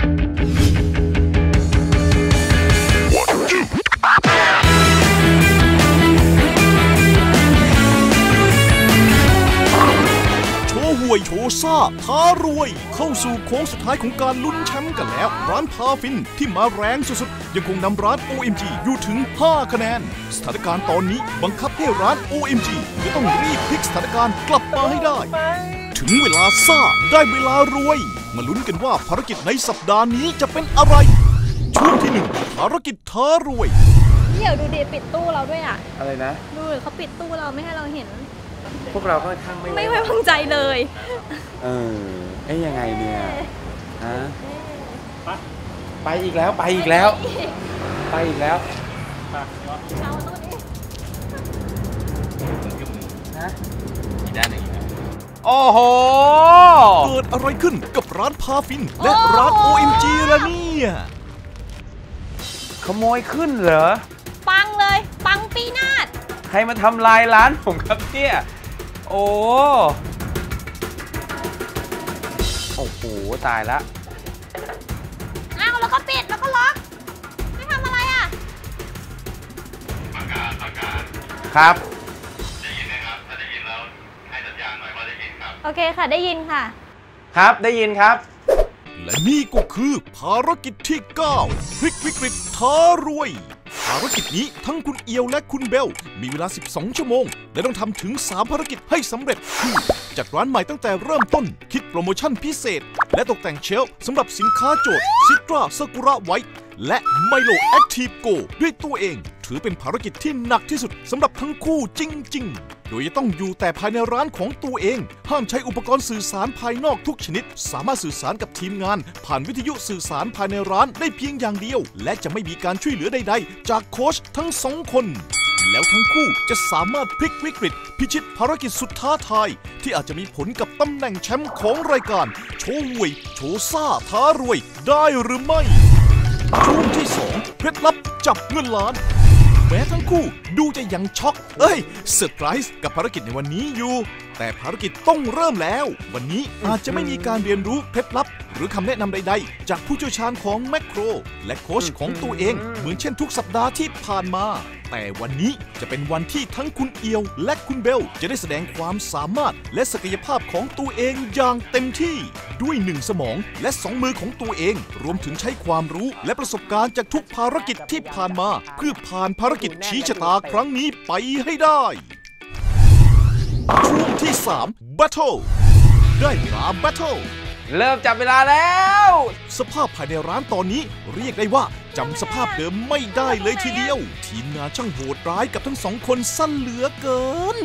วยโชซ่าท้ารวยเข้าสู่โค้งสุดท้ายของการลุ้นแชมป์กันแล้วร้านพาฟินที่มาแรงสุดๆยังคงนำร้าน OMG อยู่ถึง5คะแนนสถานการณ์ตอนนี้บังคับให้ร้าน OMG จะต้องรีบพลิกสถานการณ์กลับมาให้ได้ถึงเวลาซ่าได้เวลารวยมาลุ้นกันว่าภารกิจในสัปดาห์นี้จะเป็นอะไรช่วงที่1ภารกิจท้ารวยเดี๋ยวดูดิปิดตู้เราด้วยอ่ะอะไรนะดูเขาปิดตู้เราไม่ให้เราเห็นพวกเราค่อนข้างไม่ไว้วางใจเลยยังไงเนี่ยฮะไปอีกแล้วไปอีกแล้วไปอีกแล้วเราตู้นี้นะอีกด้านหนึ่งโอ้โหเกิดอะไรขึ้นกับร้านพาฟินและร้าน OMG ล่ะเนี่ยขโมยขึ้นเหรอปังเลยปังปีนาศใครมาทำลายร้านผมครับเนี่ยโอ้โหตายแล้วอ้าวแล้วก็ปิดแล้วก็ล็อกไม่ทำอะไรอ่ะประกาศครับได้ยินไหมครับถ้าได้ยินแล้วให้สัญญาณหน่อยว่าได้ยินครับโอเคค่ะได้ยินค่ะครับได้ยินครับและนี่ก็คือภารกิจที่9พลิกวิกฤตท้ารวยภารกิจนี้ทั้งคุณเอียวและคุณเบลมีเวลา12ชั่วโมงและต้องทำถึง3ภารกิจให้สำเร็จคือจัดร้านใหม่ตั้งแต่เริ่มต้นคิดโปรโมชั่นพิเศษและตกแต่งเชลฟ์สำหรับสินค้าโจทย์ซิตราซากุระไวท์และไมโลแอคทีฟโกด้วยตัวเองถือเป็นภารกิจที่หนักที่สุดสำหรับทั้งคู่จริงๆโดยจะต้องอยู่แต่ภายในร้านของตัวเองห้ามใช้อุปกรณ์สื่อสารภายนอกทุกชนิดสามารถสื่อสารกับทีมงานผ่านวิทยุสื่อสารภายในร้านได้เพียงอย่างเดียวและจะไม่มีการช่วยเหลือใดๆจากโค้ชทั้ง2คนแล้วทั้งคู่จะสามารถพลิกวิกฤตพิชิตภารกิจสุดท้าทายที่อาจจะมีผลกับตำแหน่งแชมป์ของรายการโชว์หวยโชว์ซ่าท้ารวยได้หรือไม่ช่วงที่2เคล็ดลับจับเงินล้านแม้ทั้งคู่ดูจะยังช็อกเซอร์ไพรส์กับภารกิจในวันนี้อยู่แต่ภารกิจต้องเริ่มแล้ววันนี้อาจจะไม่มีการเรียนรู้เคล็ดลับหรือคำแนะนำใดๆจากผู้เชี่ยวชาญของแมคโครและโค้ชของตัวเองเหมือนเช่นทุกสัปดาห์ที่ผ่านมาแต่วันนี้จะเป็นวันที่ทั้งคุณเอียวและคุณเบลจะได้แสดงความสามารถและศักยภาพของตัวเองอย่างเต็มที่ด้วย1สมองและ2มือของตัวเองรวมถึงใช้ความรู้และประสบการณ์จากทุกภารกิจที่ผ่านมาเพื่อผ่านภารกิจชี้ชะตาครั้งนี้ไปให้ได้ช่วงที่3 Battle ได้เวลา Battle เริ่มจับเวลาแล้วสภาพภายในร้านตอนนี้เรียกได้ว่าจำสภาพเดิมไม่ได้เลยทีเดียวทีมงานช่างโหดร้ายกับทั้ง2คนสั้นเหลือเกิน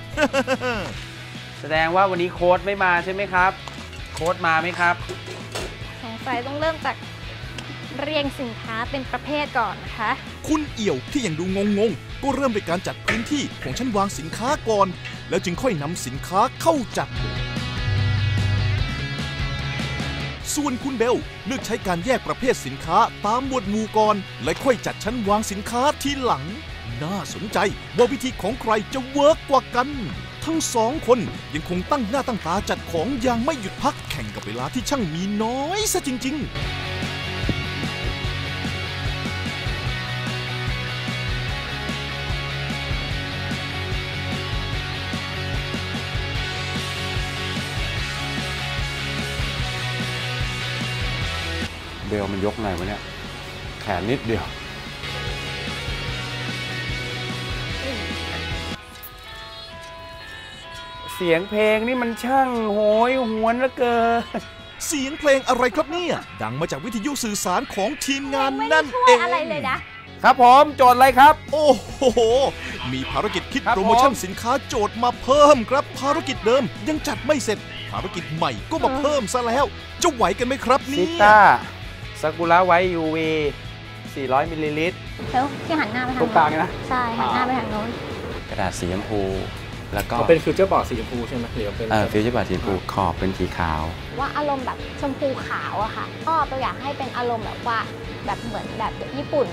แสดงว่าวันนี้โค้ชไม่มาใช่ไหมครับโค้ชมาไหมครับสงสัยต้องเริ่มจากเรียงสินค้าเป็นประเภทก่อนนะคะคุณเอี่ยวที่ยังดูงงๆก็เริ่มโดยการจัดพื้นที่ของชั้นวางสินค้าก่อนแล้วจึงค่อยนำสินค้าเข้าจัดส่วนคุณเบลเลือกใช้การแยกประเภทสินค้าตามหมวดหมู่ก่อนและค่อยจัดชั้นวางสินค้าทีหลังน่าสนใจว่าวิธีของใครจะเวิร์กกว่ากันทั้ง2คนยังคงตั้งหน้าตั้งตาจัดของอย่างไม่หยุดพักแข่งกับเวลาที่ช่างมีน้อยซะจริงๆเบลมันยกไงวะเนี่ยแขนนิดเดียวเสียงเพลงนี่มันช่างโหยหวนเหลือเกินเสียงเพลงอะไรครับเนี่ยดังมาจากวิทยุสื่อสารของทีมงานนั่นเองอะไรเลยนะครับผมโจทย์อะไรครับโอ้โหมีภารกิจคิดโปรโมชั่นสินค้าโจทย์มาเพิ่มครับภารกิจเดิมยังจัดไม่เสร็จภารกิจใหม่ก็มาเพิ่มซะแล้วจะไหวกันไหมครับนี่ซิต้าซากุระไวท์ UV 400 มิลลิลิตรแล้วที่หันหน้าไปทางตรงกลางนะใช่หันหน้าไปทางโน้นกระดาษสีชมพูแล้วก็เป็นฟิวเจอร์บอร์ดสีชมพูใช่ไหมหรือเป็นฟิวเจอร์บอร์ดสีชมพูขอบเป็นสีขาวว่าอารมณ์แบบชมพูขาวอะค่ะก็ตัวอยากให้เป็นอารมณ์แบบว่าแบบเหมือนแบบญี่ปุ่น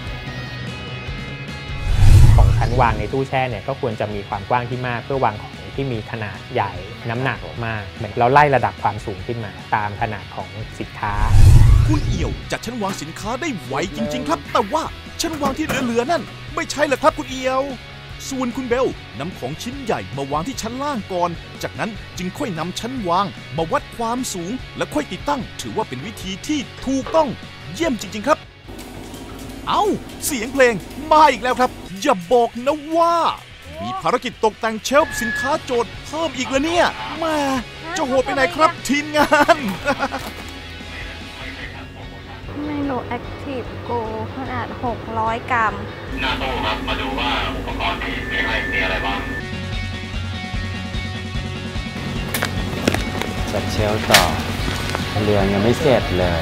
ของชั้นวางในตู้แช่เนี่ยก็ควรจะมีความกว้างที่มากเพื่อวางของในที่มีขนาดใหญ่น้ำหนักมากเหมือนเราไล่ระดับความสูงขึ้นมาตามขนาดของสินค้าคุณเอี่ยวจัดชั้นวางสินค้าได้ไวจริงๆครับแต่ว่าชั้นวางที่เหลือๆนั่นไม่ใช่เหรอครับคุณเอี่ยวส่วนคุณเบลนำของชิ้นใหญ่มาวางที่ชั้นล่างก่อนจากนั้นจึงค่อยนำชั้นวางมาวัดความสูงและค่อยติดตั้งถือว่าเป็นวิธีที่ถูกต้องเยี่ยมจริงๆครับเอ้าเสียงเพลงมาอีกแล้วครับอย่าบอกนะว่ามีภารกิจตกแต่งเชลฟ์สินค้าโจทย์เพิ่มอีกแล้วเนี่ยแม่จะโหดไปไหนครับทีมงานเมนูแอคทีฟโกขนาด600 กรัมหน้าตู้ครับมาดูว่าอุปกรณ์ที่มีให้มีอะไรบ้างจัดเชลต่อเรือยังไม่เสร็จเลย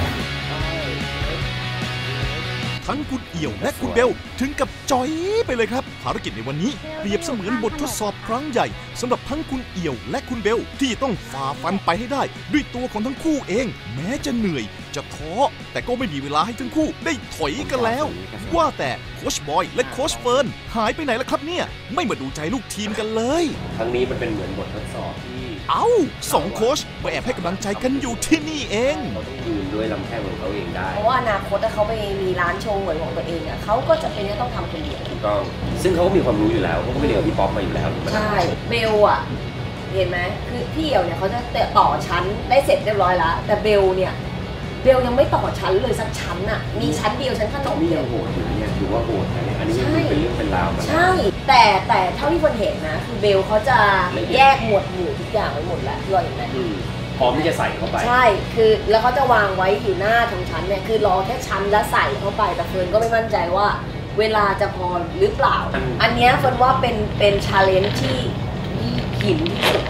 ทั้งคุณเอี่ยวและคุณเบลถึงกับจอยไปเลยครับภารกิจในวันนี้เปรียบเสมือนบททดสอบครั้งใหญ่สำหรับทั้งคุณเอี่ยวและคุณเบลที่ต้องฝ่าฟันไปให้ได้ด้วยตัวของทั้งคู่เองแม้จะเหนื่อยจะท้อแต่ก็ไม่มีเวลาให้ทั้งคู่ได้ถอยกันแล้วว่าแต่โค้ชบอยและโค้ชเฟิร์นหายไปไหนล่ะครับเนี่ยไม่มาดูใจลูกทีมกันเลยครั้งนี้มันเป็นเหมือนบททดสอบที่เอ้า2โค้ชมาแอบให้กำลังใจกันอยู่ที่นี่เองเขาต้องยืนด้วยลำแข้งของเขาเองได้เพราะว่าอนาคตถ้าเขาไปมีร้านโชว์เหมือนของตัวเองอ่ะเขาก็จะเป็นต้องทำคนเดียวถูกต้องซึ่งเขาก็มีความรู้อยู่แล้วเขาก็ไปเรียนกับพี่ป๊อปมาอยู่แล้วใช่เบลอ่ะเห็นไหมคือพี่เอี่ยวเนี่ยเขาจะต่อชั้นได้เสร็จเรียบร้อยแล้วแต่เบลเนี่ยเบลยังไม่ต่อชั้นเลยสักชั้นอ่ะมีชั้นเดียวชั้นขนมนี่ยังโหดอยู่เนี่ยถือว่าโหดนะอันนี้เป็นเรื่องเป็นราวใช่แต่เท่าที่คนเห็นนะคือเบลเขาจะแยกหมวดหมู่ทุกอย่างไว้หมดแล้วรออย่างนั้นพร้อมที่จะใส่เข้าไปใช่คือแล้วเขาจะวางไว้อยู่หน้าของชั้นเนี่ยคือรอแค่ชั้นแล้วใส่เข้าไปแต่เฟิร์นก็ไม่มั่นใจว่าเวลาจะพอหรือเปล่าอันนี้เฟิร์นว่าเป็นชาเลนจ์ที่หินที่สุด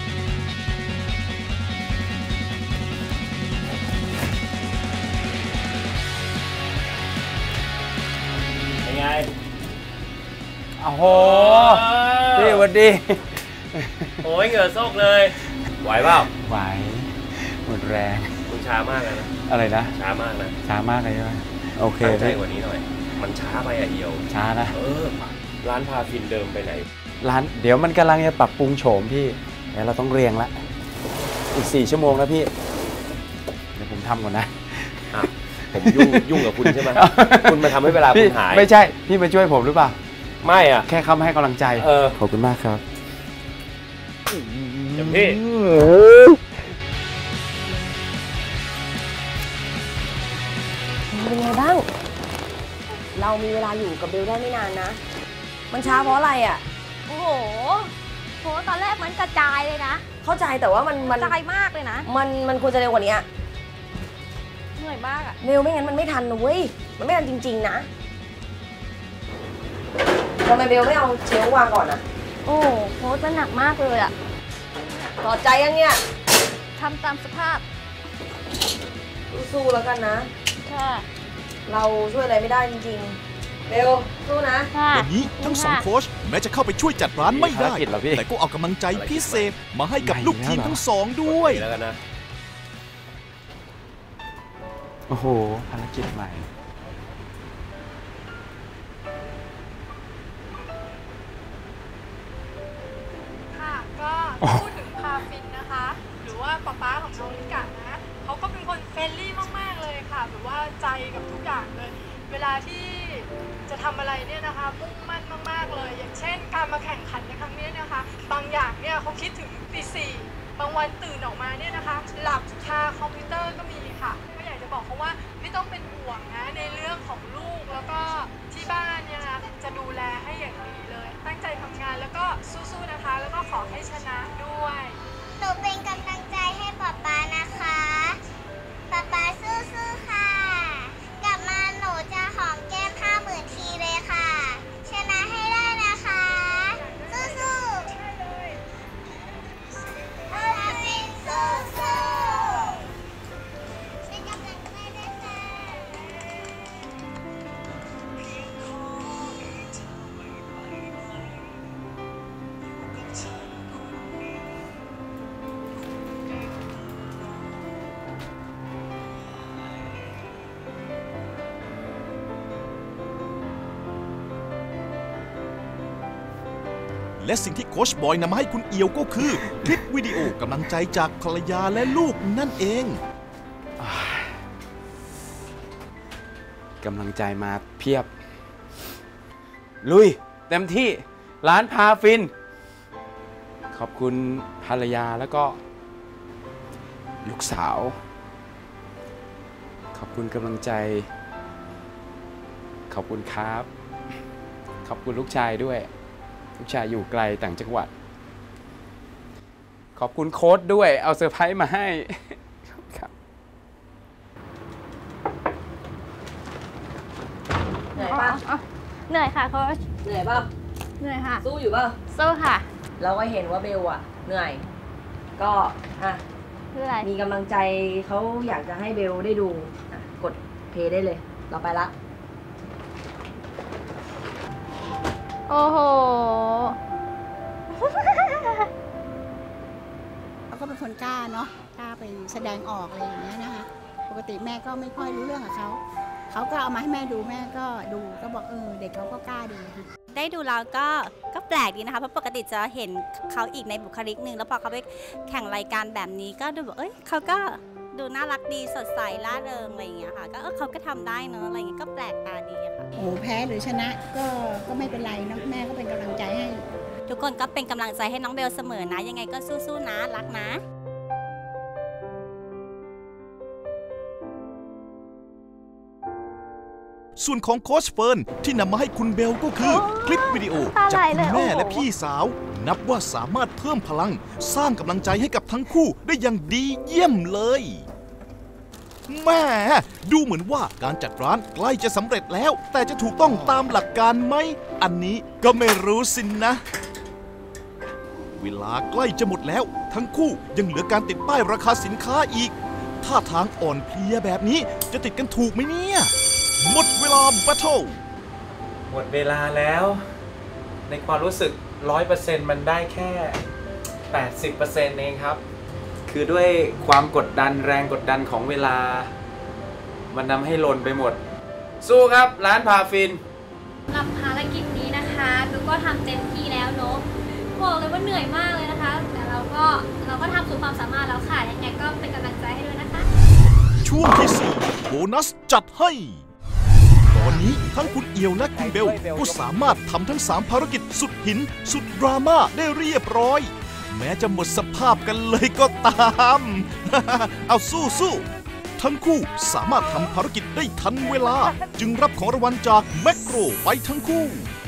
ไงโอ้โหพี่วันดีโอ้ยเหงื่อซกเลยไหวเปล่าไหวหมดแรงคุณช้ามากเลยนะอะไรนะช้ามากนะช้ามากเลยใช่ไหมโอเคตั้งใจกว่านี้หน่อยมันช้าไปอ่ะเอี่ยวช้านะร้านพาฟินเดิมไปไหนร้านเดี๋ยวมันกำลังจะปรับปรุงโฉมพี่เดี๋ยวเราต้องเรียงละอีก4 ชั่วโมงแล้วพี่เดี๋ยวผมทำก่อนนะผมยุ่งกับคุณใช่ไหมคุณมาทำให้เวลาคุณหายไม่ใช่พี่มาช่วยผมหรือเปล่าไม่อ่ะแค่เข้ามาให้กำลังใจขอบคุณมากครับเดี๋ยวพี่เป็นไงบ้างเรามีเวลาอยู่กับเบลได้ไม่นานนะมันช้าเพราะอะไรอ่ะโอ้โหตอนแรกมันกระจายเลยนะเข้าใจแต่ว่ามันกระจายมากเลยนะมันควรจะเร็วกว่านี้เหนื่อยมากอะเร็วไม่งั้นมันไม่ทันนะเว้ยมันไม่ทันจริงๆนะทำไมเบลไม่เอาเชลฟ์วางก่อนอะโอ้โหมันหนักมากเลยอะต่อใจยังเนี่ยทำตามสภาพสู้ๆแล้วกันนะค่ะเราช่วยอะไรไม่ได้จริงๆเบลสู้นะวันนี้ทั้ง2โค้ชแม้จะเข้าไปช่วยจัดร้านไม่ได้แต่ก็เอากำลังใจพิเศษมาให้กับลูกทีมทั้ง2ด้วยแล้วกันนะโอ้โหภารกิจใหม่ค่ะก็พูดถึงพาฟินนะคะหรือว่าป๊าของน้องลิกะนะเขาก็เป็นคนเฟรนลี่มากๆเลยค่ะแบบว่าใจกับทุกอย่างเลยเวลาที่จะทำอะไรเนี่ยนะคะมุ่งมั่นมากๆเลยอย่างเช่นการมาแข่งขันในครั้งนี้นะคะบางอย่างเนี่ยเขาคิดถึงตี 4บางวันตื่นออกมาเนี่ยนะคะหลับคาคอมพิวเตอร์ก็มีค่ะก็อยากจะบอกเขาว่าไม่ต้องเป็นห่วงนะในเรื่องของลูกแล้วก็ที่บ้านเนี่ยนะจะดูแลให้อย่างดีเลยตั้งใจทำงานแล้วก็สู้ๆนะคะแล้วก็ขอให้ชนะด้วยหนูเป็นกำลังใจให้ป๊านะคะป๊าสู้ๆค่ะกลับมาหนูจะหอมแก้ม50,000 ทีเลยค่ะชนะให้ได้นะคะสู้ๆเป็นกำลังใจด้วยค่ะและสิ่งที่โค้ชบอยนำมาให้คุณเอียวก็คือคลิปวิดีโอกำลังใจจากภรรยาและลูกนั่นเองกำลังใจมาเพียบลุยเต็มที่ร้านพาฟินขอบคุณภรรยาแล้วก็ลูกสาวขอบคุณกำลังใจขอบคุณครับขอบคุณลูกชายด้วยลูกชายอยู่ไกลต่างจังหวัดขอบคุณโค้ชด้วยเอาเซอร์ไพรส์มาให้ครับเหนื่อยป่ะเหนื่อยค่ะโค้ชเหนื่อยป่ะเหนื่อยค่ะสู้อยู่ป่ะสู้ค่ะเราก็เห็นว่าเบลอะเหนื่อยก็คืออะไรมีกำลังใจเขาอยากจะให้เบลได้ดูกดเพลย์ได้เลยเราไปละโอ้โหเขาก็เป็นคนกล้าเนาะกล้าไปแสดงออกอะไรอย่างเงี้ยนะคะปกติแม่ก็ไม่ค่อยรู้เรื่องกับเขาก็เอามาให้แม่ดูแม่ก็ดูก็บอกเด็กเขาก็กล้าดีได้ดูแล้วก็แปลกดีนะคะเพราะปกติจะเห็นเขาอีกในบุคลิกหนึ่งแล้วพอเขาไปแข่งรายการแบบนี้ก็ดูแบบเขาก็ดูน่ารักดีสดใสร่าเริงอะไรอย่างเงี้ยค่ะก็เขาก็ทำได้เนอะอะไรอย่างเงี้ยก็แปลกตาดีค่ะโอ้แพ้หรือชนะก็ไม่เป็นไรนะแม่ก็เป็นกำลังใจให้ทุกคนก็เป็นกำลังใจให้น้องเบลเสมอนะยังไงก็สู้ๆนะรักนะส่วนของโค้ชเฟิร์นที่นำมาให้คุณเบลก็คือคลิปวิดีโอจากคุณแม่และพี่สาวนับว่าสามารถเพิ่มพลังสร้างกำลังใจให้กับทั้งคู่ได้อย่างดีเยี่ยมเลยแม่ดูเหมือนว่าการจัดร้านใกล้จะสำเร็จแล้วแต่จะถูกต้องตามหลักการไหมอันนี้ก็ไม่รู้สินนะเวลาใกล้จะหมดแล้วทั้งคู่ยังเหลือการติดป้ายราคาสินค้าอีกท่าทางอ่อนเพลียแบบนี้จะติดกันถูกไหมเนี่ยหมดเวลาแบทเทิลหมดเวลาแล้วในความรู้สึก 100% มันได้แค่ 80% เองครับคือด้วยความกดดันแรงกดดันของเวลามันทำให้ลนไปหมดสู้ครับร้านพาฟินสำหรับภารกิจนี้นะคะดูก็ทำเต็มที่แล้วเนอะบอกเลยว่าเหนื่อยมากเลยนะคะแต่เราก็ทำสุดความสามารถแล้วค่ะยังไงก็เป็นกำลังใจให้ด้วยนะคะช่วงที่4โบนัสจัดให้ตอนนี้ทั้งคุณเอียวและคุณเบลก็สามารถทำทั้ง3ภารกิจสุดหินสุดดราม่าได้เรียบร้อยแม้จะหมดสภาพกันเลยก็ตามเอาสู้ทั้งคู่สามารถทำภารกิจได้ทันเวลาจึงรับของรางวัลจากแมคโครไปทั้งคู่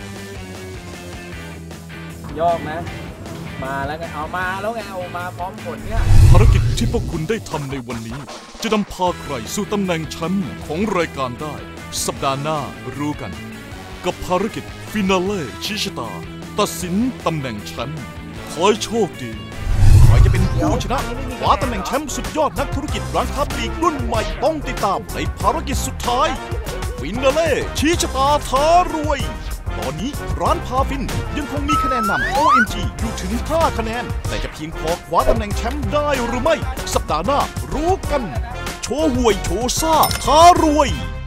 ยอกนะมาแล้วไงเอามาแล้วไงเอามาพร้อมผลเนี่ยภารกิจที่พวกคุณได้ทำในวันนี้จะนำพาใครสู่ตำแหน่งแชมป์ของรายการได้สัปดาห์หน้ารู้กันกับภารกิจฟินาเล่ชี้ชะตาตัดสินตำแหน่งแชมป์ขอให้โชคดีใครจะเป็นผู้ชนะคว้าตำแหน่งแชมป์สุดยอดนักธุรกิจร้านค้าปลีกรุ่นใหม่ต้องติดตามในภารกิจสุดท้ายฟินาเล่ชี้ชะตาท้ารวยตอนนี้ร้านพาฟินยังคงมีคะแนนนำ OMG อยู่ถึง5คะแนนแต่จะเพียงพอคว้าตำแหน่งแชมป์ได้หรือไม่สัปดาห์หน้ารู้กันโชว์หวยโชว์ซ่าท้ารวย